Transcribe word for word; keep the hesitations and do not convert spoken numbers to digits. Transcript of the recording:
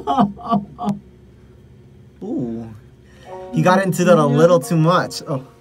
Ooh. He got into that a little too much. Oh.